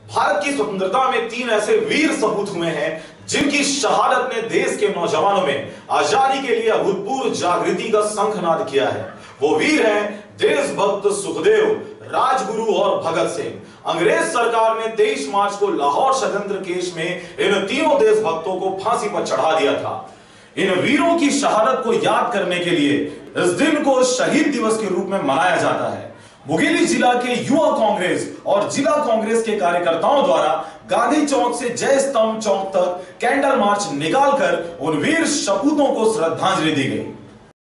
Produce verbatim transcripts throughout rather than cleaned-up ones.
भारत की स्वतंत्रता में तीन ऐसे वीर सपूत हुए हैं जिनकी शहादत ने देश के नौजवानों में आजादी के लिए अभूतपूर्व जागृति का शंखनाद किया है। वो वीर हैं देशभक्त सुखदेव, राजगुरु और भगत सिंह। अंग्रेज सरकार ने तेईस मार्च को लाहौर षड्यंत्र केस में इन तीनों देशभक्तों को फांसी पर चढ़ा दिया था। इन वीरों की शहादत को याद करने के लिए इस दिन को शहीद दिवस के रूप में मनाया जाता है। मुंगेली जिला के युवा कांग्रेस और जिला कांग्रेस के कार्यकर्ताओं द्वारा गांधी चौक से जय स्तंभ चौक तक कैंडल मार्च निकालकर उन वीर सपूतों को श्रद्धांजलि दी गई।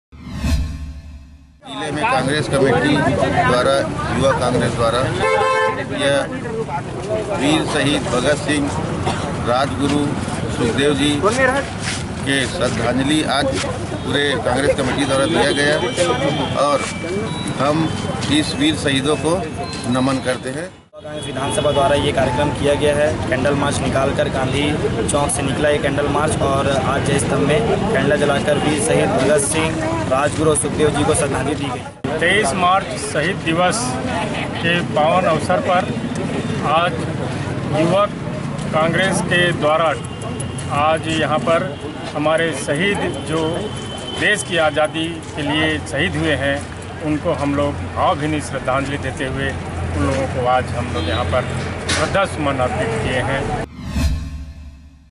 जिले में कांग्रेस कमेटी द्वारा युवा कांग्रेस द्वारा यह वीर शहीद भगत सिंह, राजगुरु सुखदेव जी के श्रद्धांजलि आज पूरे कांग्रेस कमेटी द्वारा दिया गया और हम इस वीर शहीदों को नमन करते हैं। कांग्रेस विधानसभा द्वारा ये कार्यक्रम किया गया है। कैंडल मार्च निकालकर गांधी चौक से निकला ये कैंडल मार्च और आज जय स्तंभ में कैंडल जलाकर वीर शहीद भगत सिंह, राजगुरु सुखदेव जी को श्रद्धांजलि दी गई। तेईस मार्च शहीद दिवस के पावन अवसर पर आज युवक कांग्रेस के द्वारा आज यहाँ पर हमारे शहीद जो देश की आज़ादी के लिए शहीद हुए हैं उनको हम लोग भावभीनी श्रद्धांजलि देते हुए उन लोगों को आज हम लोग यहाँ पर श्रद्धा सुमन अर्पित किए हैं।